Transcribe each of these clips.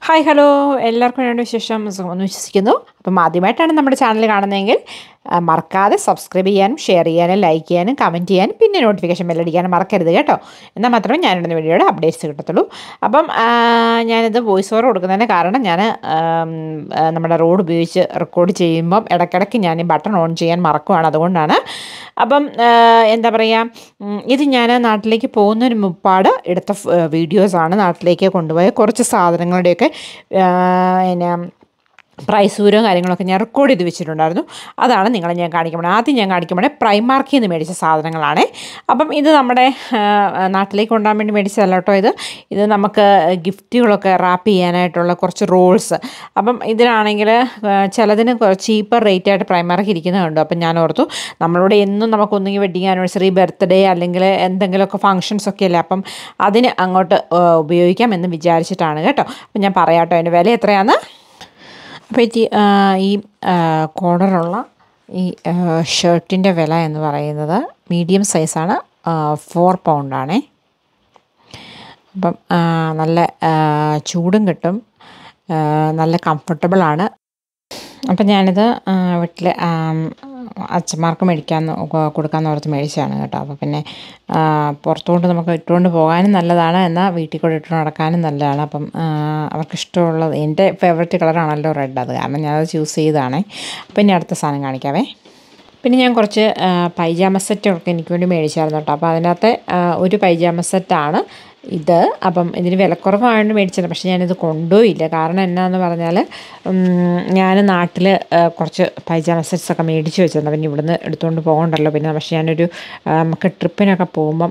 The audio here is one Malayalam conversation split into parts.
ഹായ് ഹലോ എല്ലാവർക്കും വേണ്ട വിശേഷം സുഖമെന്ന് വിശ്വസിക്കുന്നു. അപ്പം ആദ്യമായിട്ടാണ് നമ്മുടെ ചാനൽ കാണുന്നതെങ്കിൽ മറക്കാതെ സബ്സ്ക്രൈബ് ചെയ്യാനും ഷെയർ ചെയ്യാനും ലൈക്ക് ചെയ്യാനും കമൻറ്റ് ചെയ്യാനും പിന്നെ നോട്ടിഫിക്കേഷൻ ബെല്ലടിക്കാനും മറക്കരുത് കേട്ടോ. എന്നാൽ മാത്രമേ ഞാനിടുന്ന വീഡിയോയുടെ അപ്ഡേറ്റ്സ് കിട്ടത്തുള്ളൂ. അപ്പം ഞാനിത് വോയിസ് ഓവർ കൊടുക്കുന്നതിന് കാരണം ഞാൻ നമ്മുടെ റോഡ് ഉപയോഗിച്ച് റെക്കോർഡ് ചെയ്യുമ്പം ഇടയ്ക്കിടയ്ക്ക് ഞാൻ ബട്ടൺ ഓൺ ചെയ്യാൻ മറക്കുവാണ്. അതുകൊണ്ടാണ്. അപ്പം എന്താ പറയുക, ഇത് ഞാൻ നാട്ടിലേക്ക് പോകുന്നതിന് മുമ്പാട് എടുത്ത വീഡിയോസാണ്. നാട്ടിലേക്ക് കൊണ്ടുപോയ കുറച്ച് സാധനങ്ങളുടെയൊക്കെ പിന്നെ പ്രൈസ് വിവരവും കാര്യങ്ങളൊക്കെ ഞാൻ റെക്കോർഡ് ചെയ്ത് വെച്ചിട്ടുണ്ടായിരുന്നു. അതാണ് നിങ്ങളെ ഞാൻ കാണിക്കുമ്പോൾ ആദ്യം ഞാൻ കാണിക്കുമ്പോൾ പ്രൈമാർക്കിൽ നിന്ന് മേടിച്ച സാധനങ്ങളാണ്. അപ്പം ഇത് നമ്മുടെ നാട്ടിലേക്ക് കൊണ്ടുപോകാൻ വേണ്ടി മേടിച്ചതല്ല കേട്ടോ. ഇത് നമുക്ക് ഗിഫ്റ്റുകളൊക്കെ റാപ്പ് ചെയ്യാനായിട്ടുള്ള കുറച്ച് റോൾസ്. അപ്പം ഇതിനാണെങ്കിൽ ചിലതിന് ചീപ്പർ റേറ്റ് ആയിട്ട് പ്രൈമാർക്ക് ഇരിക്കുന്നതുണ്ട്. അപ്പം ഞാൻ ഓർത്തു നമ്മളിവിടെ എന്നും നമുക്കൊന്നെങ്കിൽ വെഡിങ് ആനിവേഴ്സറി, ബർത്ത്ഡേ അല്ലെങ്കിൽ എന്തെങ്കിലുമൊക്കെ ഫങ്ഷൻസ് ഒക്കെ അല്ലേ, അപ്പം അതിന് അങ്ങോട്ട് ഉപയോഗിക്കാം എന്ന് വിചാരിച്ചിട്ടാണ് കേട്ടോ. അപ്പം ഞാൻ പറയാം കേട്ടോ അതിൻ്റെ വില എത്രയാണെന്ന്. അപ്പോൾ ഈ കോളറുള്ള ഈ ഷർട്ടിൻ്റെ വില എന്ന് പറയുന്നത് മീഡിയം സൈസാണ്, 4 പൗണ്ടാണേ. അപ്പം നല്ല ചൂടും കിട്ടും, നല്ല കംഫർട്ടബിളാണ്. അപ്പം ഞാനിത് വീട്ടിൽ അച്ഛന്മാർക്ക് കൊടുക്കാമെന്ന് ഓർത്ത് മേടിച്ചതാണ് കേട്ടോ. അപ്പോൾ പിന്നെ പുറത്തുകൊണ്ട് നമുക്ക് ഇട്ടുകൊണ്ട് പോകാനും നല്ലതാണ്, എന്നാൽ വീട്ടിൽ കൂടെ ഇട്ട് നടക്കാനും നല്ലതാണ്. അപ്പം അവർക്കിഷ്ടമുള്ളത്, എൻ്റെ ഫേവറേറ്റ് കളറാണല്ലോ റെഡ്, അത് കാരണം ഞാനത് ചൂസ് ചെയ്തതാണേ. അപ്പം ഇനി അടുത്ത സാധനം കാണിക്കാവേ. പിന്നെ ഞാൻ കുറച്ച് പൈജാമ സെറ്റൊക്കെ എനിക്ക് വേണ്ടി മേടിച്ചായിരുന്നു കേട്ടോ. അപ്പോൾ അതിനകത്ത് ഒരു പൈജാമ സെറ്റാണ് ഇത്. അപ്പം ഇതിന് വിലക്കുറവായതുകൊണ്ട് മേടിച്ചത്, പക്ഷേ ഞാനിത് കൊണ്ടുപോയില്ല. കാരണം എന്നാന്ന് പറഞ്ഞാൽ ഞാൻ നാട്ടിൽ കുറച്ച് പൈജാമ സെറ്റ്സൊക്കെ മേടിച്ച് വെച്ചിരുന്നു. പിന്നെ ഇവിടുന്ന് എടുത്തുകൊണ്ട് പോകണ്ടല്ലോ. പക്ഷേ ഞാനൊരു നമുക്ക് ട്രിപ്പിനൊക്കെ പോകുമ്പം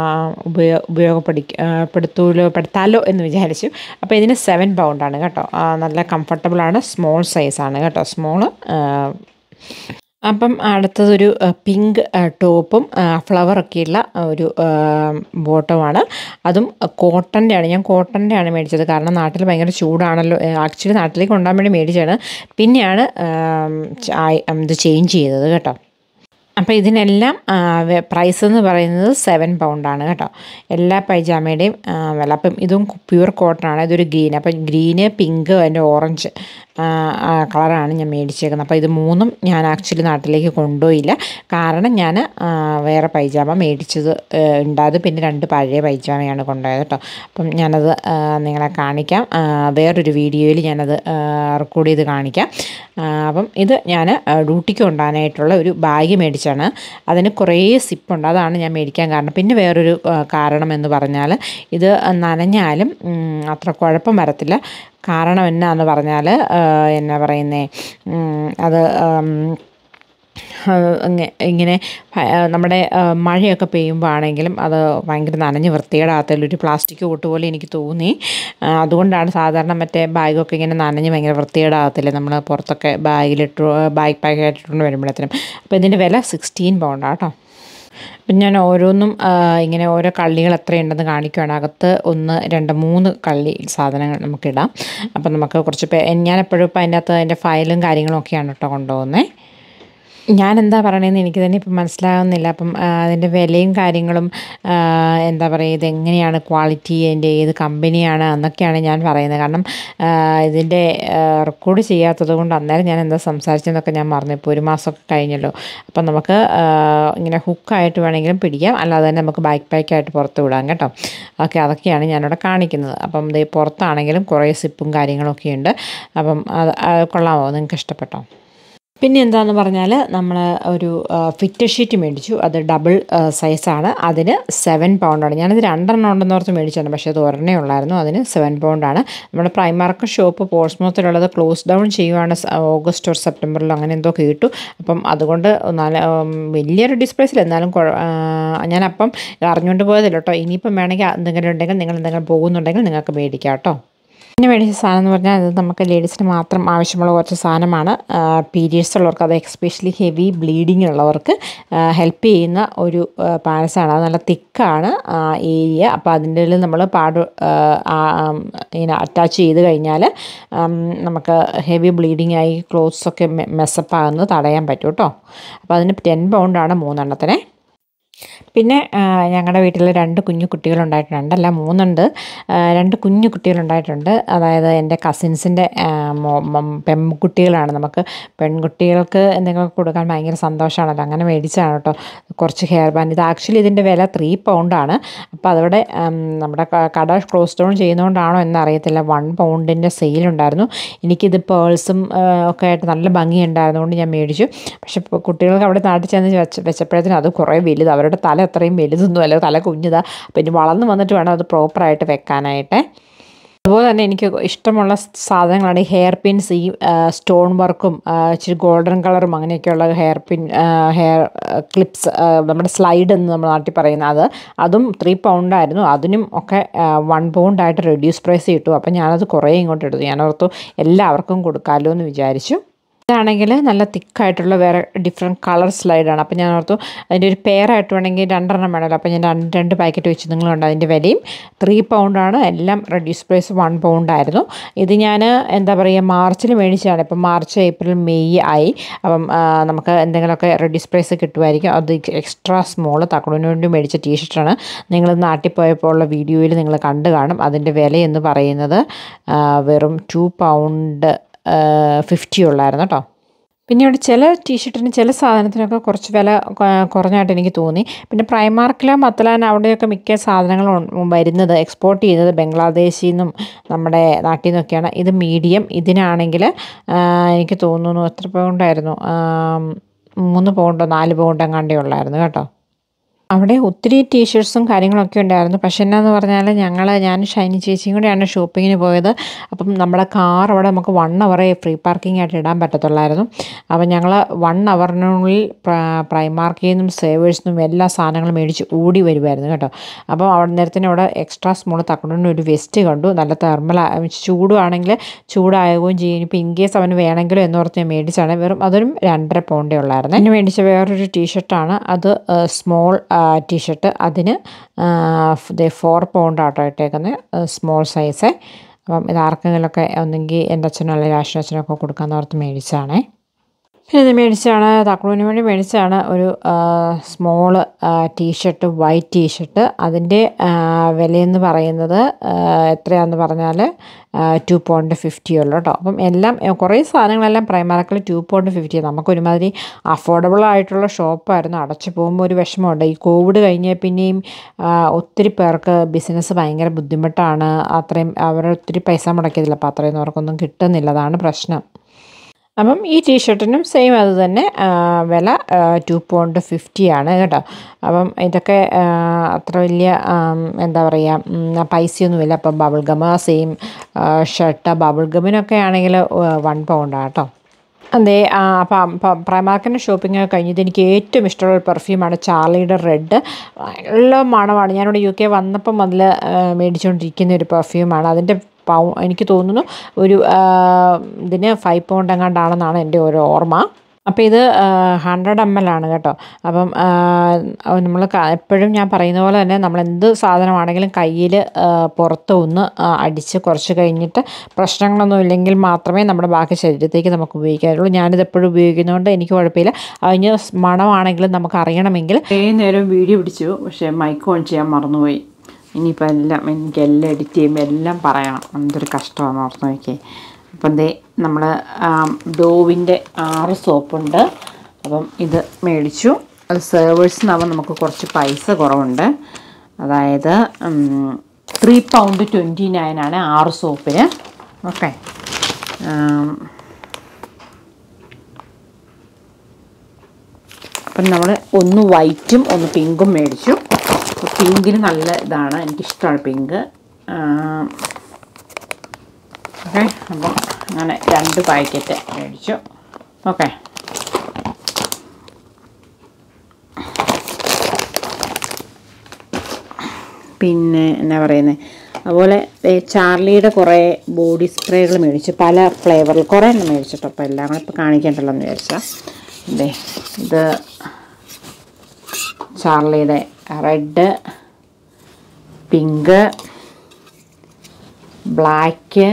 ഉപയോഗപ്പെടുത്താലോ എന്ന് വിചാരിച്ചു. അപ്പോൾ ഇതിന് 7 പൗണ്ടാണ് കേട്ടോ. നല്ല കംഫർട്ടബിളാണ്, സ്മോൾ സൈസാണ് കേട്ടോ, സ്മോള്. അപ്പം അടുത്തതൊരു പിങ്ക് ടോപ്പും ഫ്ലവറൊക്കെയുള്ള ഒരു ബോട്ടമാണ്. അതും കോട്ടൻ്റെയാണ്. ഞാൻ കോട്ടൻ്റെയാണ് മേടിച്ചത്, കാരണം നാട്ടിൽ ഭയങ്കര ചൂടാണല്ലോ. ആക്ച്വലി നാട്ടിലേക്ക് കൊണ്ടുപോകാൻ വേണ്ടി മേടിച്ചതാണ്. പിന്നെയാണ് ഇത് ചേഞ്ച് ചെയ്തത് കേട്ടോ. അപ്പോൾ ഇതിനെല്ലാം പ്രൈസ് എന്ന് പറയുന്നത് 7 പൗണ്ടാണ് കേട്ടോ, എല്ലാ പൈജാമയുടെയും വില. അപ്പം ഇതും പ്യുവർ കോട്ടനാണ്. ഇതൊരു ഗ്രീൻ, അപ്പം ഗ്രീന്, പിങ്ക്, അതിൻ്റെ ഓറഞ്ച് കളറാണ് ഞാൻ മേടിച്ചേക്കുന്നത്. അപ്പോൾ ഇത് മൂന്നും ഞാൻ ആക്ച്വലി നാട്ടിലേക്ക് കൊണ്ടുപോയില്ല, കാരണം ഞാൻ വേറെ പൈജാമ മേടിച്ചത് ഉണ്ടായത്. പിന്നെ 2 പഴയ പൈജാമയാണ് കൊണ്ടുപോയത് കേട്ടോ. അപ്പം ഞാനത് നിങ്ങളെ കാണിക്കാം, വേറൊരു വീഡിയോയിൽ ഞാനത് റെക്കോർഡ് ചെയ്ത് കാണിക്കാം. അപ്പം ഇത് ഞാൻ ഡ്യൂട്ടിക്ക് കൊണ്ടുപോകാനായിട്ടുള്ള ഒരു ബാഗ് മേടിച്ചാണ്. അതിന് കുറേ സിപ്പുണ്ട്, അതാണ് ഞാൻ മേടിക്കാൻ കാരണം. പിന്നെ വേറൊരു കാരണം എന്ന് പറഞ്ഞാൽ ഇത് നനഞ്ഞാലും അത്ര കുഴപ്പം വരത്തില്ല. കാരണം എന്നാന്ന് പറഞ്ഞാൽ എന്നാ പറയുന്നത്, അത് ഇങ്ങനെ നമ്മുടെ മഴയൊക്കെ പെയ്യുമ്പോൾ ആണെങ്കിലും അത് ഭയങ്കര നനഞ്ഞ് വൃത്തികേടാകത്തില്ല, പ്ലാസ്റ്റിക് കൂട്ട് പോലെ എനിക്ക് തോന്നി. അതുകൊണ്ടാണ് സാധാരണ മറ്റേ ബാഗൊക്കെ ഇങ്ങനെ നനഞ്ഞ് ഭയങ്കര വൃത്തികേടാകത്തില്ല നമ്മൾ പുറത്തൊക്കെ ബാഗ് പാക്കായിട്ട് ഇട്ടുകൊണ്ട് വരുമ്പോഴത്തേനും. അപ്പോൾ ഇതിൻ്റെ വില 16 പൗണ്ടാണ് കേട്ടോ. അപ്പം ഞാൻ ഓരോന്നും ഇങ്ങനെ ഓരോ കള്ളികൾ എത്രയുണ്ടെന്ന് കാണിക്കുകയാണ്. അകത്ത് 1, 2, 3 കള്ളി സാധനങ്ങൾ നമുക്കിടാം. അപ്പം നമുക്ക് കുറച്ച് ഞാനെപ്പോഴും ഇപ്പം അതിൻ്റെ അകത്ത് അതിൻ്റെ ഫയലും കാര്യങ്ങളും ഒക്കെയാണ് കേട്ടോ കൊണ്ടുപോകുന്നത്. ഞാനെന്താ പറയണതെന്ന് എനിക്ക് തന്നെ ഇപ്പം മനസ്സിലാകുന്നില്ല. അപ്പം അതിൻ്റെ വിലയും കാര്യങ്ങളും എന്താ പറയുക, ഇതെങ്ങനെയാണ് ക്വാളിറ്റി, അതിൻ്റെ ഏത് കമ്പനിയാണ് എന്നൊക്കെയാണ് ഞാൻ പറയുന്നത്. കാരണം ഇതിൻ്റെ റെക്കോർഡ് ചെയ്യാത്തത് കൊണ്ട് അന്നേരം ഞാൻ എന്താ സംസാരിച്ചതെന്നൊക്കെ ഞാൻ മറന്നു. ഇപ്പോൾ 1 മാസമൊക്കെ കഴിഞ്ഞല്ലോ. അപ്പം നമുക്ക് ഇങ്ങനെ ഹുക്കായിട്ട് വേണമെങ്കിലും പിടിക്കാം, അല്ലാതെ തന്നെ നമുക്ക് ബാക്ക് പാക്കായിട്ട് പുറത്ത് വിടാം കേട്ടോ. ഓക്കെ, അതൊക്കെയാണ് ഞാനിവിടെ കാണിക്കുന്നത്. അപ്പം ഇത് പുറത്താണെങ്കിലും കുറേ സിപ്പും കാര്യങ്ങളൊക്കെ ഉണ്ട്. അപ്പം അത് കൊള്ളാമോ, നിങ്ങൾക്ക് ഇഷ്ടപ്പെട്ടോ? പിന്നെ എന്താണെന്ന് പറഞ്ഞാൽ നമ്മൾ ഒരു ഫിറ്റ് ഷീറ്റ് മേടിച്ചു. അത് ഡബിൾ സൈസാണ്. അതിന് 7 പൗണ്ടാണ്. ഞാനത് 2 ഉണ്ടെന്ന് ഓർത്ത് മേടിച്ചാണ്, പക്ഷേ അത് ഒരെണ്ണേ ഉള്ളായിരുന്നു. അതിന് 7 പൗണ്ടാണ്. നമ്മുടെ പ്രൈമാർക്ക് ഷോപ്പ് പോർട്സ്മൗത്തിലുള്ളത് ക്ലോസ് ഡൗൺ ചെയ്യുവാണ് ഓഗസ്റ്റ് ഓർ സെപ്റ്റംബറിലോ അങ്ങനെ എന്തോ കേട്ടു. അപ്പം അതുകൊണ്ട് വലിയൊരു ഡിസ്പ്ലേസിൽ എന്നാലും ഞാനപ്പം അറിഞ്ഞുകൊണ്ട് പോയതല്ലോ കേട്ടോ. ഇനിയിപ്പം വേണമെങ്കിൽ എന്തെങ്കിലും ഉണ്ടെങ്കിൽ നിങ്ങൾ എന്തെങ്കിലും പോകുന്നുണ്ടെങ്കിൽ നിങ്ങൾക്ക് മേടിക്കാം കേട്ടോ. പിന്നെ മേടിച്ച സാധനം എന്ന് പറഞ്ഞാൽ അത് നമുക്ക് ലേഡീസിന് മാത്രം ആവശ്യമുള്ള കുറച്ച് സാധനമാണ്. പീരിയഡ്സ് ഉള്ളവർക്ക്, അത് എക്സ്പെഷ്യലി ഹെവി ബ്ലീഡിങ് ഉള്ളവർക്ക് ഹെൽപ്പ് ചെയ്യുന്ന ഒരു പാൻസാണ്. അത് നല്ല തിക്കാണ് ഏരിയ. അപ്പോൾ അതിൻ്റെ ഉള്ളിൽ നമ്മൾ ഇങ്ങനെ അറ്റാച്ച് ചെയ്ത് കഴിഞ്ഞാൽ നമുക്ക് ഹെവി ബ്ലീഡിങ് ആയി ക്ലോത്ത്സൊക്കെ മെസ്സപ്പ് ആകുന്നത് തടയാൻ പറ്റും കേട്ടോ. അപ്പോൾ അതിന് 10 പൗണ്ടാണ് 3 എണ്ണത്തിന്. പിന്നെ ഞങ്ങളുടെ വീട്ടിൽ 2 കുഞ്ഞു കുട്ടികളുണ്ടായിട്ടുണ്ട്, 2 അല്ല 3 ഉണ്ട്. 2 കുഞ്ഞു കുട്ടികളുണ്ടായിട്ടുണ്ട്. അതായത് എൻ്റെ കസിൻസിൻ്റെ പെൺകുട്ടികളാണ്. നമുക്ക് പെൺകുട്ടികൾക്ക് എന്തെങ്കിലുമൊക്കെ കൊടുക്കാൻ ഭയങ്കര സന്തോഷമാണല്ലോ, അങ്ങനെ മേടിച്ചതാണ് കേട്ടോ കുറച്ച് ഹെയർ ബാൻഡ്. ഇത് ആക്ച്വലി ഇതിൻ്റെ വില 3 പൗണ്ടാണ്. അപ്പോൾ അതോടെ നമ്മുടെ കട ക്ലോസ് ഡൗൺ ചെയ്യുന്നതുകൊണ്ടാണോ എന്നറിയത്തില്ല, 1 പൗണ്ടിൻ്റെ സെയിലുണ്ടായിരുന്നു. എനിക്കിത് പേൾസും ഒക്കെ ആയിട്ട് നല്ല ഭംഗിയുണ്ടായിരുന്നുകൊണ്ട് ഞാൻ മേടിച്ചു. പക്ഷേ കുട്ടികൾക്ക് അവിടെ നാട്ടിൽ ചെന്ന് വെച്ചപ്പോഴത്തേനും അത് കുറേ വലുത്, അവരുടെ തല അത്രയും വലുതൊന്നും അല്ല, തല കുഞ്ഞതാണ്. അപ്പോൾ ഇനി വളർന്ന് വന്നിട്ട് വേണം അത് പ്രോപ്പറായിട്ട് വെക്കാനായിട്ട്. അതുപോലെ തന്നെ എനിക്ക് ഇഷ്ടമുള്ള സാധനങ്ങളാണ് ഈ ഹെയർ പിൻസ്, ഈ സ്റ്റോൺ വർക്കും ഇച്ചിരി ഗോൾഡൻ കളറും അങ്ങനെയൊക്കെയുള്ള ഹെയർ ക്ലിപ്സ്, നമ്മുടെ സ്ലൈഡ് എന്ന് നമ്മൾ നാട്ടിൽ പറയുന്നത്, അതും 3 പൗണ്ടായിരുന്നു. അതിനും ഒക്കെ 1 പൗണ്ടായിട്ട് റെഡ്യൂസ് പ്രൈസ് കിട്ടും. അപ്പോൾ ഞാനത് കുറേ ഇങ്ങോട്ട് എടുത്തു. ഞാനോർത്തു എല്ലാവർക്കും കൊടുക്കാമല്ലോ എന്ന് വിചാരിച്ചു. ഇതാണെങ്കിൽ നല്ല തിക്കായിട്ടുള്ള വേറെ ഡിഫറെൻറ്റ് കളർ സ്ലൈഡാണ്. അപ്പോൾ ഞാൻ ഓർത്തു അതിൻ്റെ ഒരു പെയറായിട്ട് വേണമെങ്കിൽ 2 വേണമല്ലോ. അപ്പോൾ ഞാൻ 2 പാക്കറ്റ് വെച്ച് നിങ്ങളുണ്ട്. അതിൻ്റെ വിലയും 3 പൗണ്ടാണ്. എല്ലാം റെഡ്യൂസ് പ്രൈസ് 1 പൗണ്ടായിരുന്നു. ഇത് ഞാൻ എന്താ പറയുക മാർച്ചിൽ മേടിച്ചതാണ്. ഇപ്പം മാർച്ച്, ഏപ്രിൽ, മെയ് ആയി. അപ്പം നമുക്ക് എന്തെങ്കിലുമൊക്കെ റെഡ്യൂസ് പ്രൈസ് കിട്ടുമായിരിക്കും. അത് എക്സ്ട്രാ സ്മോൾ തക്കടിന് വേണ്ടി മേടിച്ച ടീഷർട്ടാണ്. നിങ്ങൾ നാട്ടിൽ പോയപ്പോൾ ഉള്ള വീഡിയോയിൽ നിങ്ങൾ കണ്ടു കാണും. അതിൻ്റെ വിലയെന്ന് പറയുന്നത് വെറും 2 പൗണ്ട് 50 ഉള്ളായിരുന്നു കേട്ടോ. പിന്നെ ഇവിടെ ചില ടീഷർട്ടിന് ചില സാധനത്തിനൊക്കെ കുറച്ച് വില കുറഞ്ഞായിട്ട് എനിക്ക് തോന്നി. പിന്നെ പ്രൈമാർക്കിലോ മത്തലാൻ അവിടെയൊക്കെ മിക്ക സാധനങ്ങളും വരുന്നത് എക്സ്പോർട്ട് ചെയ്യുന്നത് ബംഗ്ലാദേശിൽ നിന്നും നമ്മുടെ നാട്ടിൽ നിന്നൊക്കെയാണ്. ഇത് മീഡിയം, ഇതിനാണെങ്കിൽ എനിക്ക് തോന്നുന്നു എത്ര പൗണ്ടായിരുന്നു, 3 പൗണ്ടോ 4 പൗണ്ടോ എങ്ങാണ്ടേ ഉള്ളായിരുന്നു കേട്ടോ. അവിടെ ഒത്തിരി ടീഷർട്ട്സും കാര്യങ്ങളൊക്കെ ഉണ്ടായിരുന്നു. പക്ഷേ എന്നാന്ന് പറഞ്ഞാൽ ഞാൻ ഷൈനി ചേച്ചിയും കൂടെയാണ് ഷോപ്പിങ്ങിന് പോയത്. അപ്പം നമ്മുടെ കാർ അവിടെ നമുക്ക് 1 അവറേ ഫ്രീ പാർക്കിംഗ് ആയിട്ട് ഇടാൻ പറ്റത്തുള്ളായിരുന്നു. അപ്പം ഞങ്ങൾ 1 അവറിനുള്ളിൽ പ്രൈമാർക്കിൽ നിന്നും സേവേഴ്സിൽ നിന്നും എല്ലാ സാധനങ്ങളും മേടിച്ച് ഓടി വരുമായിരുന്നു കേട്ടോ. അപ്പോൾ അവിടെ നേരത്തിന് അവിടെ എക്സ്ട്രാ സ്മോൾ തക്കൊണ്ടുകൊണ്ട് ഒരു വെസ്റ്റ് കണ്ടു. നല്ല തെർമൽ, ചൂടുവാണെങ്കിൽ ചൂടാകുകയും ചെയ്യും. ഇപ്പോൾ ഇൻ കേസ് അവന് വേണമെങ്കിലും എന്നോർത്ത് ഞാൻ മേടിച്ചാണ്. അതൊരു 2.5 പൗണ്ടേ ഉള്ളായിരുന്നു. എന്നെ മേടിച്ച വേറൊരു ടീഷർട്ടാണ്, അത് സ്മോൾ ടീഷർട്ട്. അതിന് 4 പൗണ്ടാട്ടോ ഇട്ടേക്കുന്നത്, സ്മോൾ സൈസ്. അപ്പം ഇത് ആർക്കെങ്കിലുമൊക്കെ ഒന്നെങ്കിൽ എൻ്റെ അച്ഛനോ അല്ലെങ്കിൽ രാഷ്ട്രീയച്ഛനൊക്കെ കൊടുക്കാമെന്ന് ഓർത്ത് മേടിച്ചതാണേ. പിന്നെ ഇത് മേടിച്ചതാണ് തക്കളുവിന് വേണ്ടി മേടിച്ചതാണ് ഒരു സ്മോൾ ടീഷർട്ട്, വൈറ്റ് ടീഷർട്ട്. അതിൻ്റെ വിലയെന്ന് പറയുന്നത് എത്രയാണെന്ന് പറഞ്ഞാൽ 2 പൗണ്ട് 50 ഉള്ളൂ കേട്ടോ. അപ്പം എല്ലാം കുറേ സാധനങ്ങളെല്ലാം പ്രൈമാർക്കിൽ 2 പൗണ്ട് 50. നമുക്കൊരുമാതിരി അഫോർഡബിൾ ആയിട്ടുള്ള ഷോപ്പായിരുന്നു. അടച്ചു പോകുമ്പോൾ ഒരു വിഷമമുണ്ട്. ഈ കോവിഡ് കഴിഞ്ഞ പിന്നെയും ഒത്തിരി പേർക്ക് ബിസിനസ് ഭയങ്കര ബുദ്ധിമുട്ടാണ്. അത്രയും അവരൊത്തിരി പൈസ മുടക്കിയതില്ല, അപ്പോൾ അത്രയും അവർക്കൊന്നും കിട്ടുന്നില്ല, അതാണ് പ്രശ്നം. അപ്പം ഈ ടീഷർട്ടിനും സെയിം അത് തന്നെ വില 2 പൗണ്ട് 50 ആണ് കേട്ടോ. അപ്പം ഇതൊക്കെ അത്ര വലിയ എന്താ പറയുക പൈസയൊന്നുമില്ല. അപ്പം bubble gum same shirt, bubble ഗമ്മിനൊക്കെ ആണെങ്കിൽ 1 പൗണ്ടാണ് കേട്ടോ. അതെ. അപ്പം പ്രൈമാർക്കിൻ്റെ ഷോപ്പിംഗ് കഴിഞ്ഞത് എനിക്ക് ഏറ്റവും ഇഷ്ടമുള്ള ഒരു പെർഫ്യൂമാണ് ചാർലിയുടെ റെഡ്. നല്ല മണമാണ്. ഞാനിവിടെ UK വന്നപ്പം മുതൽ മേടിച്ചുകൊണ്ടിരിക്കുന്ന ഒരു പെർഫ്യൂമാണ്. അതിൻ്റെ എനിക്ക് തോന്നുന്നു ഒരു ഇതിന് 5 പൗണ്ട് എങ്ങാണ്ടാണെന്നാണ് എൻ്റെ ഒരു ഓർമ്മ. അപ്പോൾ ഇത് 100 ml ആണ് കേട്ടോ. അപ്പം നമ്മൾ എപ്പോഴും ഞാൻ പറയുന്ന പോലെ തന്നെ നമ്മൾ എന്ത് സാധനമാണെങ്കിലും കയ്യിൽ പുറത്ത് ഒന്ന് അടിച്ച് കുറച്ച് കഴിഞ്ഞിട്ട് പ്രശ്നങ്ങളൊന്നും ഇല്ലെങ്കിൽ മാത്രമേ നമ്മുടെ ബാക്കി ശരീരത്തേക്ക് നമുക്ക് ഉപയോഗിക്കാറുള്ളൂ. ഞാനിത് എപ്പോഴും ഉപയോഗിക്കുന്നതുകൊണ്ട് എനിക്ക് കുഴപ്പമില്ല. അതിന് മണമാണെങ്കിലും നമുക്ക് അറിയണമെങ്കിൽ നേരം വീഡിയോ പിടിച്ചു, പക്ഷേ മൈക്ക് ഓൺ ചെയ്യാൻ മറന്നുപോയി. ഇനിയിപ്പോൾ എനിക്കെല്ലാം എഡിറ്റ് ചെയ്യുമ്പോൾ എല്ലാം പറയണം, എന്തൊരു കഷ്ടമാണ് ഓർത്ത് നോക്കിയേ. അപ്പം നമ്മൾ ഡോവിൻ്റെ 6 സോപ്പുണ്ട്. അപ്പം ഇത് മേടിച്ചു. അത് സെർവേഴ്സിനാകുമ്പോൾ നമുക്ക് കുറച്ച് പൈസ കുറവുണ്ട്. അതായത് 3 പൗണ്ട് 29 ആണ് 6 സോപ്പിന്. ഓക്കെ. അപ്പം നമ്മൾ ഒന്ന് വൈറ്റും ഒന്ന് പിങ്കും മേടിച്ചു. പിങ്കിന് നല്ല ഇതാണ്, എനിക്കിഷ്ടമാണ് പിങ്ക്. ഓക്കെ. അപ്പം അങ്ങനെ 2 പാക്കറ്റ് മേടിച്ചു. ഓക്കെ. പിന്നെ എന്നാ പറയുന്നത്, അതുപോലെ ചാർലിയുടെ കുറേ ബോഡി സ്പ്രേകൾ മേടിച്ചു, പല ഫ്ലേവറിൽ കുറേ എണ്ണം മേടിച്ചിട്ടോ. അപ്പോൾ എല്ലാം കൂടെ ഇപ്പോൾ കാണിക്കണ്ടല്ലോ എന്ന് വിചാരിച്ചാൽ. ഇത് ചാർലിയുടെ റെഡ്, പിങ്ക്, ബ്ലാക്ക്,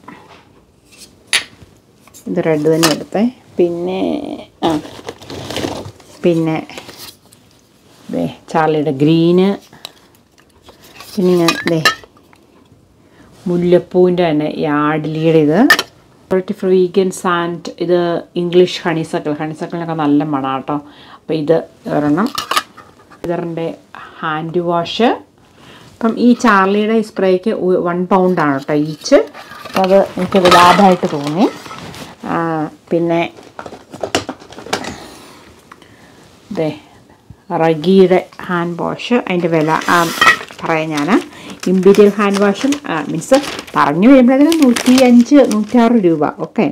ഇത് റെഡ് തന്നെ എടുത്തേ. പിന്നെ ചാർലിയുടെ ഗ്രീന്, പിന്നെ ഞാൻ മുല്ലപ്പൂവിൻ്റെ തന്നെ യാഡ്ലിയുടെ ഇത് ഫ്രീഗൻ സാൻഡ്, ഇത് ഇംഗ്ലീഷ് ഹണിസക്കിളിനൊക്കെ നല്ല മണം കേട്ടോ. അപ്പോൾ ഇത് ഒരെണ്ണം. ഇതിൻ്റെ ഹാൻഡ് വാഷ്. അപ്പം ഈ ചാർലിയുടെ ഈ സ്പ്രേക്ക് 1 പൗണ്ടാണ് കേട്ടോ ഈച്ച്. അപ്പോൾ അത് എനിക്ക് ലാഭമായിട്ട് തോന്നി. പിന്നെ റഗിയുടെ ഹാൻഡ് വാഷ്, അതിൻ്റെ വില പറയാം ഞാൻ. ഇമ്പീരിയൽ ഹാൻഡ് വാഷും മീൻസ് പറഞ്ഞു വരുമ്പോഴത്തേന് 105-106 രൂപ. ഓക്കെ.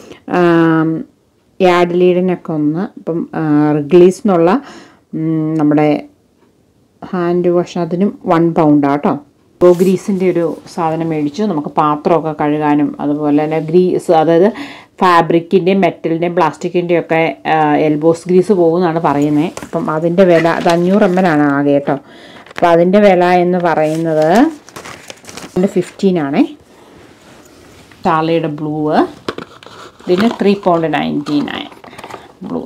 യാഡ്ലിയുടെനൊക്കെ ഒന്ന്. ഇപ്പം റിഗ്ലീസ് എന്നുള്ള നമ്മുടെ ഹാൻഡ് വാഷ് അതിനും 1 പൗണ്ടാണ് കേട്ടോ. ഗ്രീസിൻ്റെ ഒരു സാധനം മേടിച്ചു. നമുക്ക് പാത്രമൊക്കെ കഴുകാനും അതുപോലെ തന്നെ ഗ്രീസ്, അതായത് ഫാബ്രിക്കിൻ്റെയും മെറ്റലിൻ്റെയും പ്ലാസ്റ്റിക്കിൻ്റെയും ഒക്കെ എൽബോസ് ഗ്രീസ് പോകുമെന്നാണ് പറയുന്നത്. അപ്പം അതിൻ്റെ വില അത് 500 ml ആണ് ആകെ കേട്ടോ. അപ്പോൾ അതിൻ്റെ വില എന്ന് പറയുന്നത് 15 ആണേ. ചാർലിയുടെ ബ്ലൂ, ഇതിന് 3.99 ബ്ലൂ.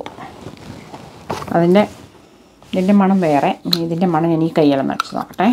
ഇതിൻ്റെ മണം വേറെ. ഇതിൻ്റെ മണം ഞാൻ ഈ കയ്യെല്ലാം വെച്ച് നോക്കട്ടെ.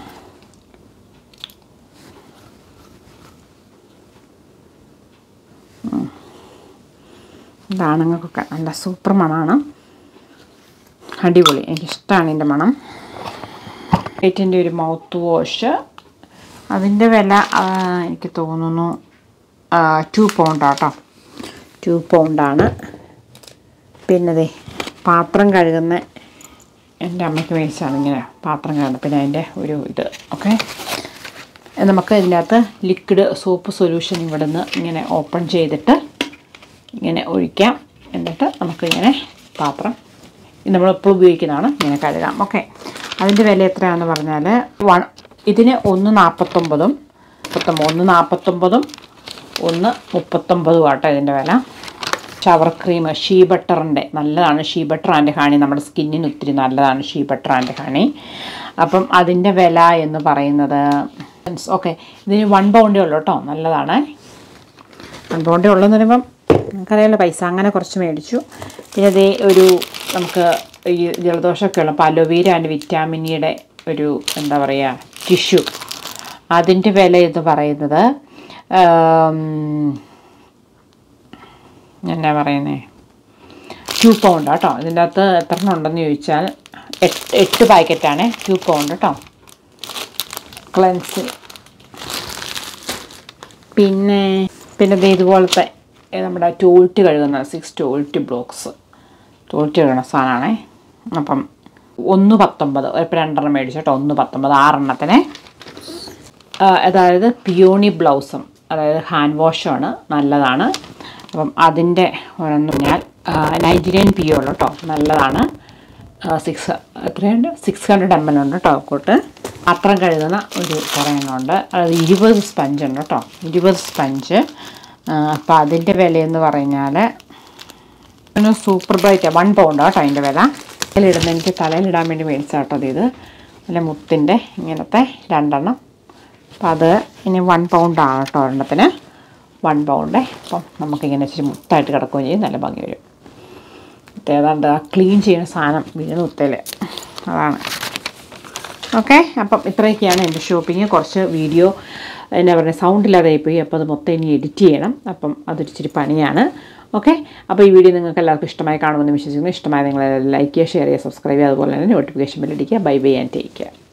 ഇതാണുങ്ങൾക്കൊക്കെ നല്ല സൂപ്പർ മണമാണ്, അടിപൊളി. എനിക്കിഷ്ടമാണ് ഇതിൻ്റെ മണം. ഇതിൻ്റെ ഒരു മൗത്ത് വാഷ്, അതിൻ്റെ വില എനിക്ക് തോന്നുന്നു 2 പൗണ്ടാണ് കേട്ടോ. 2 പൗണ്ടാണ്. പിന്നെ പാത്രം കഴുകുന്ന എൻ്റെ അമ്മയ്ക്ക് മേടിച്ചാണ് ഇങ്ങനെ പാത്രം കഴുകുന്നത്. പിന്നെ അതിൻ്റെ ഒരു ഇത് ഓക്കെ. നമുക്ക് ഇതിനകത്ത് ലിക്വിഡ് സോപ്പ് സൊല്യൂഷൻ ഇവിടെ നിന്ന് ഇങ്ങനെ ഓപ്പൺ ചെയ്തിട്ട് ഇങ്ങനെ ഒഴിക്കാം. എന്നിട്ട് നമുക്കിങ്ങനെ പാത്രം നമ്മളെപ്പോഴും ഉപയോഗിക്കുന്നതാണ് ഇങ്ങനെ കഴുകാം. ഓക്കെ. അതിൻ്റെ വില എത്രയാണെന്ന് പറഞ്ഞാൽ ഇതിന് 1.49 1.49 1.39 ആട്ടോ ഇതിൻ്റെ വില. ഷവർ ക്രീം ഷീ ബട്ടറിൻ്റെ നല്ലതാണ്. ഷീ ബട്ടർ ആൻഡ് ഹണി നമ്മുടെ സ്കിന്നിന് ഒത്തിരി നല്ലതാണ് ഷീ ബട്ടർ ആൻഡ് ഹണി. അപ്പം അതിൻ്റെ വില എന്ന് പറയുന്നത് ഓക്കെ ഇതിന് 1 പൗണ്ടേ ഉള്ളൂ കേട്ടോ. നല്ലതാണ്. 1 പൗണ്ടേ ഉള്ളൂ എന്ന് പറയുമ്പം നമുക്കറിയാമല്ലോ പൈസ. അങ്ങനെ കുറച്ച് മേടിച്ചു. പിന്നെ അതേ ഒരു നമുക്ക് ഈ ജലദോഷമൊക്കെ ഉള്ള അലോവേര ആൻഡ് വിറ്റാമിൻ ഇയുടെ ഒരു എന്താ പറയുക ടിഷ്യൂ, അതിൻ്റെ വില എന്ന് പറയുന്നത് എന്നാ പറയുന്നത് 2 പൗണ്ട് കേട്ടോ. ഇതിൻ്റെ അകത്ത് എത്ര എണ്ണം ഉണ്ടെന്ന് ചോദിച്ചാൽ 8 പാക്കറ്റാണ്. 2 പൗണ്ട് കേട്ടോ. ക്ലെൻസിൽ പിന്നെ ഇതുപോലത്തെ നമ്മുടെ ടോയ്ലറ്റ് കഴുകുന്ന 6 ടോയ്ലറ്റ് ബ്ലോക്സ് ടോയ്ലറ്റ് കഴുകുന്ന സാധനമാണേ. അപ്പം 1.19 ഇപ്പോൾ 2 മേടിച്ചു കേട്ടോ. 1.19 6 എണ്ണത്തിന്. അതായത് പിയോണി ബ്ലൗസും അതായത് ഹാൻഡ് വാഷുമാണ്, നല്ലതാണ്. അപ്പം അതിൻ്റെ ഒരെന്ന് പറഞ്ഞാൽ 99 PO ഉള്ളു കേട്ടോ. നല്ലതാണ്. 600 ml ഉണ്ട് കേട്ടോ. കൂട്ട് പാത്രം കഴുകുന്ന ഒരു കുറേ എണ്ണമുണ്ട്. അത് 20 സ്പഞ്ച് ഉണ്ട് കേട്ടോ. 20 സ്പഞ്ച്. അപ്പോൾ അതിൻ്റെ വിലയെന്ന് പറഞ്ഞാൽ സൂപ്പർ ബ്രൈറ്റ് 1 പൗണ്ട് കേട്ടോ അതിൻ്റെ വില. തലയിടുന്ന എനിക്ക് തലയിലിടാൻ വേണ്ടി മേടിച്ചാൽ കേട്ടോ. ഇത് നല്ല മുത്തിൻ്റെ ഇങ്ങനത്തെ 2 എണ്ണം. അപ്പോൾ അത് ഇനി 1 പൗണ്ടാണ് കേട്ടോ ഒരെണ്ണത്തിന്. 1 പൗണ്ട്. അപ്പം നമുക്കിങ്ങനെ ഇച്ചിരി മുത്തായിട്ട് കിടക്കുകയും ചെയ്യും, നല്ല ഭംഗി വരും. ഏതാണ്ട് ക്ലീൻ ചെയ്യുന്ന സാധനം വീണ് മുത്തയിൽ അതാണ്. ഓക്കെ. അപ്പം ഇത്രയൊക്കെയാണ് എൻ്റെ ഷോപ്പിംഗ്. കുറച്ച് വീഡിയോ എന്നാ പറയുക സൗണ്ട് ഇല്ലാതായി പോയി. അപ്പോൾ അത് മൊത്തം ഇനി എഡിറ്റ് ചെയ്യണം. അപ്പം അതൊരിച്ചിരി പണിയാണ്. ഓക്കെ. അപ്പോൾ ഈ വീഡിയോ നിങ്ങൾക്ക് എല്ലാവർക്കും ഇഷ്ടമായി കാണുമെന്ന് വിശ്വസിക്കുന്നു. ഇഷ്ടമായി നിങ്ങൾ ലൈക്ക് ചെയ്യുക, ഷെയർ ചെയ്യുക, സബ്സ്ക്രൈബ് ചെയ്യുക, അതുപോലെ തന്നെ നോട്ടിഫിക്കേഷൻ ബെൽ അടിക്കുക. Bye bye and take care.